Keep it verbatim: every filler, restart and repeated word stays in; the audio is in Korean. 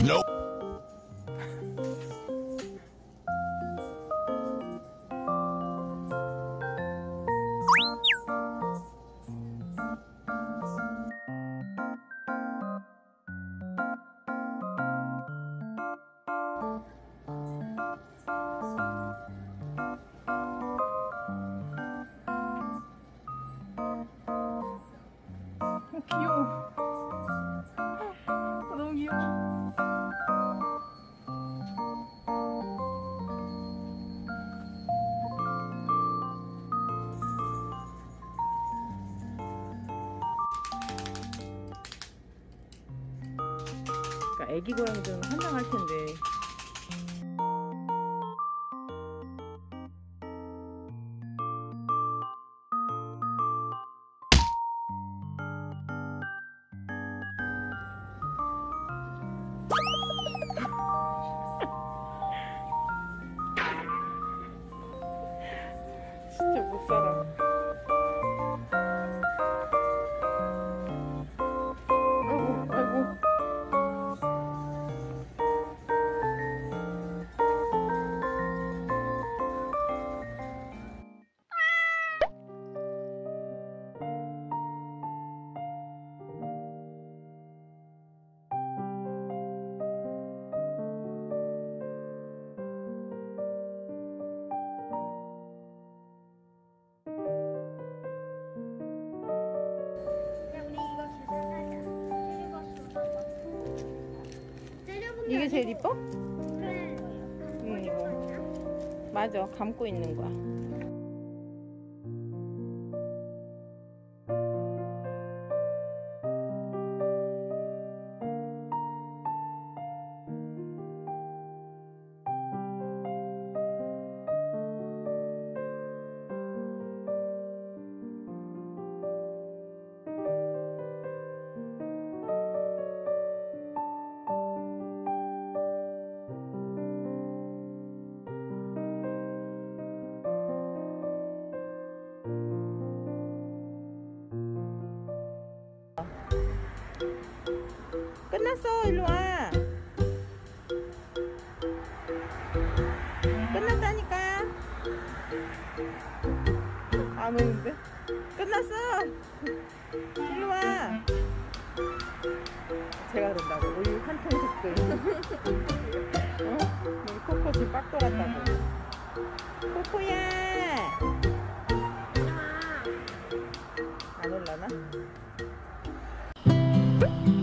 Nope. 귀여워. 아, 너무 귀여워. 그러니까 애기 고양이들은 환장할 텐데. 진짜 못 살아. 아이고, 아이고. 이게 제일 이뻐? 응, 이거. 맞아, 감고 있는 거야. 끝났어, 일로 와. 끝났다니까. 안 오는데? 끝났어. 일로 와. 제가 그런다고 우유 한 통씩 끓여. 어? 우리 코코 지금 빡 돌았다고. 코코야. 안 올라나?